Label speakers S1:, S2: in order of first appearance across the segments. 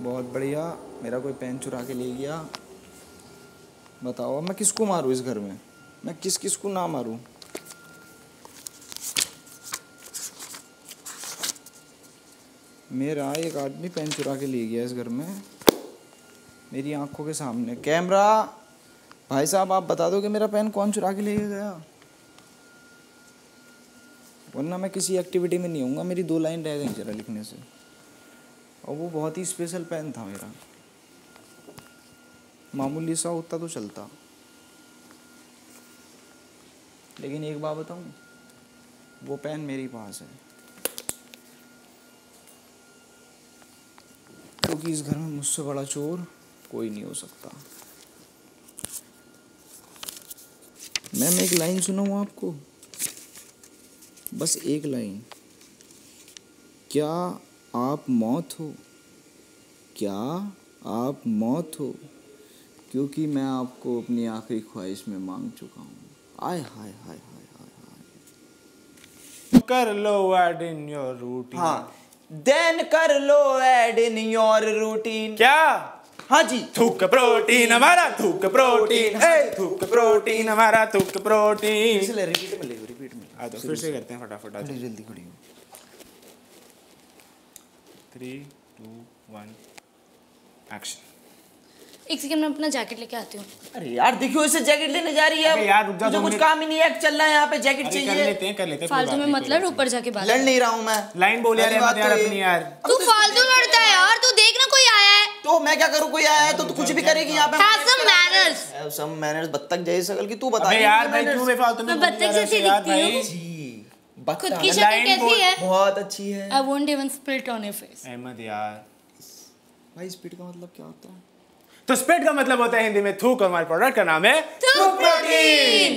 S1: बहुत बढ़िया। मेरा कोई पेन चुरा के ले गया। बताओ अब मैं किसको मारूं इस घर में? मैं किस को ना मारूं? मेरा एक आदमी पेन चुरा के ले गया इस घर में, मेरी आंखों के सामने। कैमरा भाई साहब, आप बता दो कि मेरा पेन कौन चुरा के ले गया, वरना मैं किसी एक्टिविटी में नहीं होऊंगा। मेरी 2 लाइन रह गई जरा लिखने से, और वो बहुत ही स्पेशल पेन था मेरा। मामूली सा होता तो चलता, लेकिन एक बात बताऊं, वो पेन मेरे पास है, क्योंकि इस घर में मुझसे बड़ा चोर कोई नहीं हो सकता। मैं एक लाइन सुनाऊं आपको, बस एक लाइन। क्या आप मौत हो, क्या आप मौत हो, क्योंकि मैं आपको अपनी आखिरी ख्वाहिश में मांग चुका हूँ। आय हाय हाय हाय हाय।
S2: कर लो ऐड इन योर रूटीन।
S1: हाँ, देन कर लो ऐड इन योर रूटीन।
S2: क्या?
S1: हाँ जी।
S2: थूक प्रोटीन हमारा, थूक प्रोटीन है, थूक प्रोटीन हमारा, थूक प्रोटीन।
S1: इसलिए रिपीट में ले, रिपीट में
S2: आ तो फिर से करते हैं फटाफट।
S1: जल्दी जल्दी खड़ी हो।
S2: 3 2 1 एक्शन।
S3: एक सेकंड में अपना जैकेट लेके आती हूँ।
S1: अरे यार देखियो, इसे जैकेट लेने जा रही है।
S2: अबे यार रुक जा,
S1: मुझे कुछ काम ही नहीं है, चल रहा है यहाँ पे, जैकेट चाहिए।
S2: कर लेते हैं
S3: फालतू में मतलब ऊपर जाके बात।
S1: लड़ नहीं रहा हूँ मैं।
S2: लाइन बोल यार अपनी यार।
S3: तू फालतू लड़ता है यार, तू देखना कोई आया है।
S1: तो मैं क्या करूँ, कोई आया है तो तू कुछ भी करेगी यहाँ पे।
S3: Have some manners।
S1: Some manners बत्तख जैसी शकल की, तू बता।
S2: अबे यार भाई क्यों बेफालतू में?
S3: मैं बत्तख जैसी दिखती हूँ।
S1: जी,
S3: खुद की शक्ल कैसी है?
S1: बहुत अच्छी है।
S3: I won't even spit on your face।
S2: Ahmad यार,
S1: भाई स्पीड का मतलब क्या होता है?
S2: तो स्पिट का मतलब होता है हिंदी में थूक, और हमारे प्रोडक्ट का नाम है
S3: थूक प्रोटीन।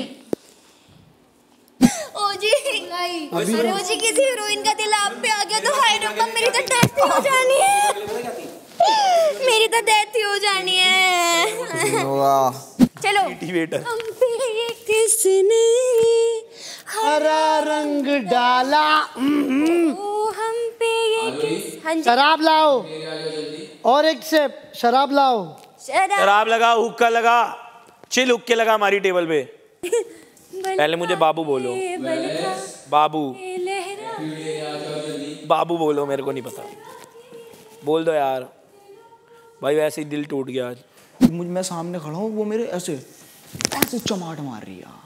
S3: ओजी नहीं, अरे ओजी किसी हीरोइन का दिल आप पे आ गया तो हाय रब्बा, मेरी तो डेथ हो जानी है, मेरी तो डेथ हो जानी है।
S1: वाह,
S3: चलो। हम पे ये किसने
S4: हरा रंग डाला।
S3: ओ हम पे ये किस। हाँ जी।
S4: शराब लाओ, और एक से शराब लाओ।
S5: शराब लगा, हुक्का लगा, चिल हुक्के लगा हमारी टेबल पे। पहले मुझे बाबू बोलो। बाबू, बाबू बोलो, मेरे को नहीं पता। बोल दो यार भाई, वैसे ही दिल टूट गया आज।
S1: मैं सामने खड़ा हूँ, वो मेरे ऐसे ऐसे चमाट मार रही है।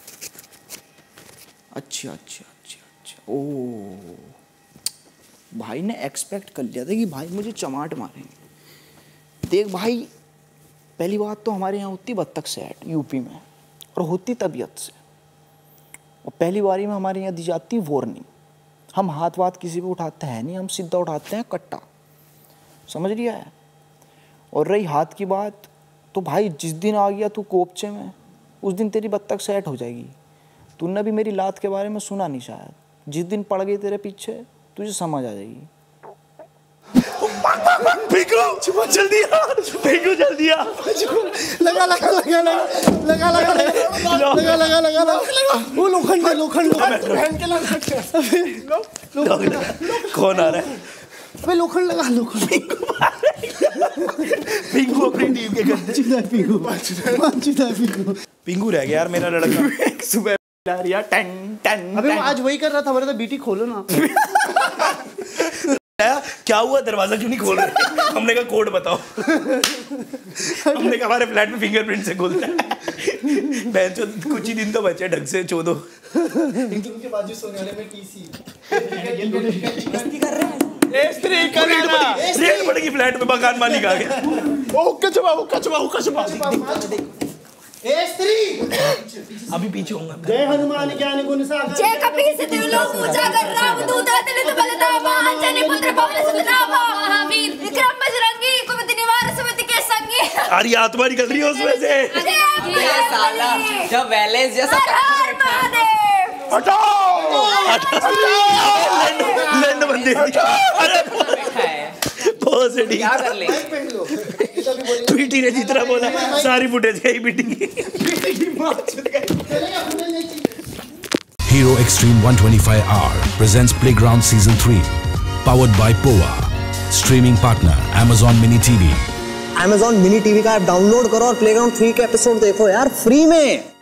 S1: अच्छा अच्छा अच्छा अच्छा। ओ, भाई ने एक्सपेक्ट कर लिया था कि भाई मुझे चमाट मारेंगे। देख भाई, पहली बात तो हमारे यहाँ होती बत्तख सेट यूपी में, और होती तबीयत से, और पहली बारी में हमारे यहाँ दी जाती वार्निंग। हम हाथ वाथ किसी पे उठाते हैं नहीं, हम सीधा उठाते हैं कट्टा, समझ लिया है। और रही हाथ की बात, तो भाई जिस दिन आ गया तू कोपचे में, उस दिन तेरी बत्तख सेट हो जाएगी। तूने भी मेरी लात के बारे में सुना नहीं शायद, जिस दिन पड़ गई तेरे पीछे तुझे समझ आ जाएगी।
S5: पिंकू जल्दी आ, पिंकू जल्दी आ।
S4: लगा लगा लगा लगा लगा लगा लगा लगा लगा लगा। वो लोखंड है, लोखंड
S5: कौन आ रहा है?
S4: अबे लोखंड लगा, लोखंड।
S5: पिंकू अपनी टीम के
S4: पिंकू
S5: पिंकू रह गया यार मेरा लड़का। सुबह टन टन।
S4: अबे आज वही कर रहा था, हमारे तो बीटी खोलो ना।
S5: क्या हुआ, दरवाजा क्यों नहीं खोल रहे? हमने कहा कोड बताओ। हमने कहा हमारे फ्लैट में फिंगरप्रिंट से खुलता है। बेंचो कुछ ही दिन तो बचे ढंग से चोदो।
S4: के बाजू सोने वाले में टीसी
S1: कर रहे हैं।
S2: स्त्री करना
S5: रेल पड़ेगी फ्लैट में, मकान मालिक आ गया।
S2: ओ कचवा कचवा कचवा।
S4: ए स्त्री,
S5: अभी पीछे होऊंगा।
S4: जय हनुमान ज्ञान गुण सागर।
S3: जय कपीस तिलों पूजा कर राम दूत अतुलित बलधामा, अंजनी पुत्र पवन सुत नामा, महावीर विक्रम बजरंगी, कुमति निवार सुमति के संगी।
S5: अरे आत्मा निकल रही है उसमें से।
S3: ये साला
S1: जब वैलेंस जैसा
S3: हटाओ।
S5: लैंड बंदे। अरे बहुत से
S1: क्या कर ले।
S5: पीटी ने जितना बोला सारी फुटेज गई पीटी।
S6: Hero Extreme 125R presents Playground Season 3, powered by POA. Streaming partner Amazon Mini TV।
S7: Amazon Mini TV का ऐप डाउनलोड करो और प्लेग्राउंड 3 के एपिसोड देखो यार फ्री में।